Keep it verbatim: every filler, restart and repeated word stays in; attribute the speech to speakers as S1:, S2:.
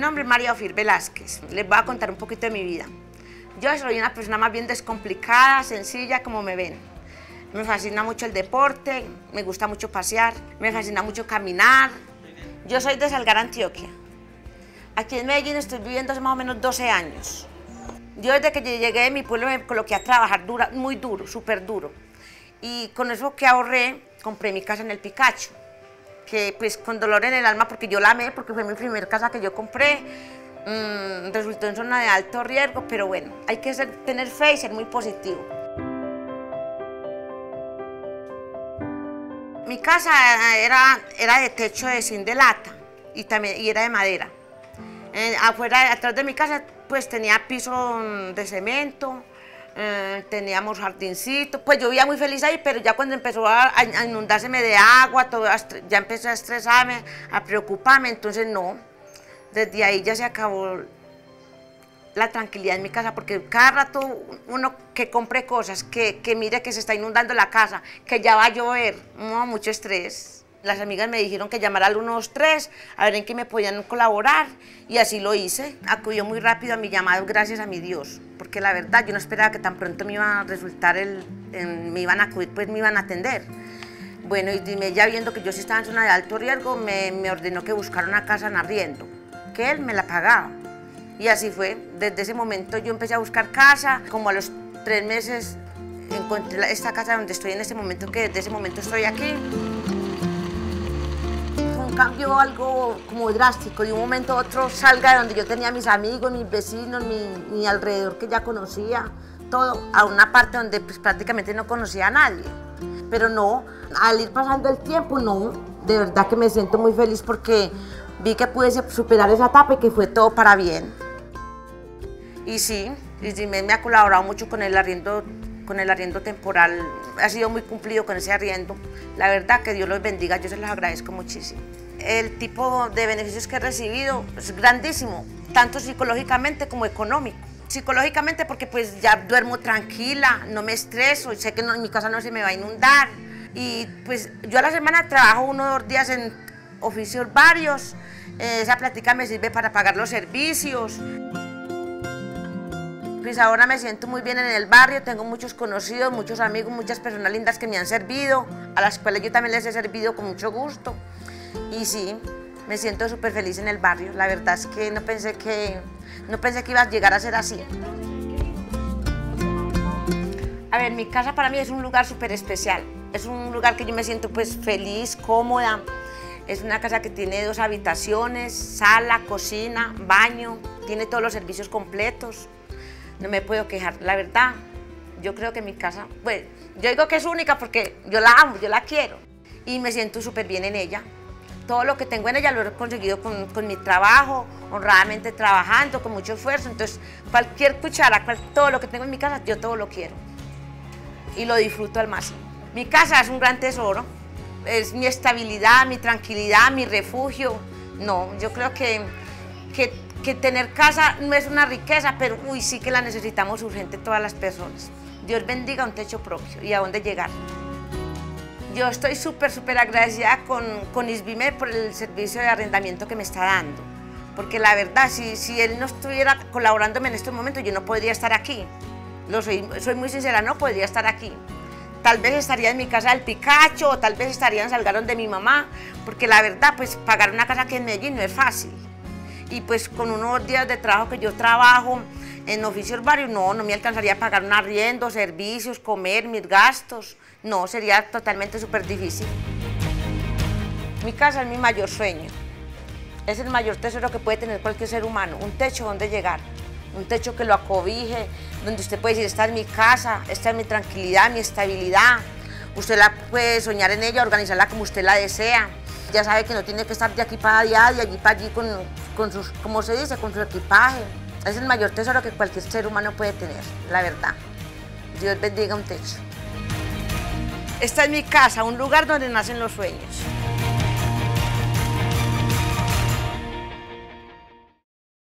S1: nombre es María Ofir Velázquez. Les voy a contar un poquito de mi vida. Yo soy una persona más bien descomplicada, sencilla, como me ven. Me fascina mucho el deporte, me gusta mucho pasear, me fascina mucho caminar. Yo soy de Salgar, Antioquia. Aquí en Medellín estoy viviendo hace más o menos doce años. Yo desde que llegué de mi pueblo me coloqué a trabajar dura, muy duro, súper duro. Y con eso que ahorré, compré mi casa en el Picacho, que pues con dolor en el alma, porque yo la amé, porque fue mi primera casa que yo compré. Mmm, resultó en zona de alto riesgo, pero bueno, hay que ser, tener fe y ser muy positivo. Mi casa era, era de techo de zinc de lata y, también, y era de madera. Eh, afuera, atrás de mi casa, pues tenía piso de cemento, eh, teníamos jardincito, pues yo vivía muy feliz ahí, pero ya cuando empezó a, a inundárseme de agua, todo, ya empecé a estresarme, a preocuparme, entonces no, desde ahí ya se acabó la tranquilidad en mi casa, porque cada rato uno que compre cosas, que, que mire que se está inundando la casa, que ya va a llover, no, mucho estrés. Las amigas me dijeron que llamara al uno dos tres, a ver en qué me podían colaborar, y así lo hice. Acudió muy rápido a mi llamado, gracias a mi Dios, porque la verdad yo no esperaba que tan pronto me iba a resultar, el, en, me iban a acudir, pues me iban a atender. Bueno, y dime, ya viendo que yo sí estaba en zona de alto riesgo, me, me ordenó que buscara una casa en arriendo, que él me la pagaba. Y así fue, desde ese momento yo empecé a buscar casa, como a los tres meses encontré esta casa donde estoy en este momento, que desde ese momento estoy aquí. Fue un cambio algo como drástico, de un momento a otro salga de donde yo tenía mis amigos, mis vecinos, mi, mi alrededor que ya conocía, todo, a una parte donde pues, prácticamente no conocía a nadie. Pero no, al ir pasando el tiempo, no, de verdad que me siento muy feliz porque vi que pude superar esa etapa y que fue todo para bien. Y sí, y sí me, me ha colaborado mucho con el arriendo, con el arriendo temporal, ha sido muy cumplido con ese arriendo. La verdad que Dios los bendiga, yo se los agradezco muchísimo. El tipo de beneficios que he recibido es grandísimo, tanto psicológicamente como económico. Psicológicamente porque pues ya duermo tranquila, no me estreso, sé que no, en mi casa no se me va a inundar. Y pues yo a la semana trabajo uno o dos días en oficios varios, eh, esa plática me sirve para pagar los servicios. Pues ahora me siento muy bien en el barrio, tengo muchos conocidos, muchos amigos, muchas personas lindas que me han servido, a las cuales yo también les he servido con mucho gusto. Y sí, me siento súper feliz en el barrio, la verdad es que no pensé que, no pensé que iba a llegar a ser así. A ver, mi casa para mí es un lugar súper especial, es un lugar que yo me siento pues feliz, cómoda. Es una casa que tiene dos habitaciones, sala, cocina, baño, tiene todos los servicios completos. No me puedo quejar, la verdad, yo creo que mi casa, pues, yo digo que es única porque yo la amo, yo la quiero y me siento súper bien en ella. Todo lo que tengo en ella lo he conseguido con, con mi trabajo, honradamente trabajando, con mucho esfuerzo, entonces cualquier cuchara, cual, todo lo que tengo en mi casa, yo todo lo quiero y lo disfruto al máximo. Mi casa es un gran tesoro, es mi estabilidad, mi tranquilidad, mi refugio. No, yo creo que, que que tener casa no es una riqueza, pero uy, sí que la necesitamos urgente todas las personas. Dios bendiga un techo propio y a dónde llegar. Yo estoy súper, súper agradecida con, con ISVIME por el servicio de arrendamiento que me está dando, porque la verdad, si, si él no estuviera colaborándome en estos momentos, yo no podría estar aquí. Lo soy, soy muy sincera, no podría estar aquí. Tal vez estaría en mi casa del Picacho, o tal vez estaría en Salgar de mi mamá, porque la verdad, pues pagar una casa aquí en Medellín no es fácil. Y pues con unos días de trabajo que yo trabajo en oficios varios, no, no me alcanzaría a pagar un arriendo, servicios, comer, mis gastos. No, sería totalmente súper difícil. Mi casa es mi mayor sueño. Es el mayor tesoro que puede tener cualquier ser humano. Un techo donde llegar, un techo que lo acobije, donde usted puede decir, esta es mi casa, esta es mi tranquilidad, mi estabilidad. Usted la puede soñar en ella, organizarla como usted la desea. Ya sabe que no tiene que estar de aquí para allá, de allí para allí con, con sus, como se dice, con su equipaje. Es el mayor tesoro que cualquier ser humano puede tener, la verdad. Dios bendiga un techo. Esta es mi casa, un lugar donde nacen los sueños.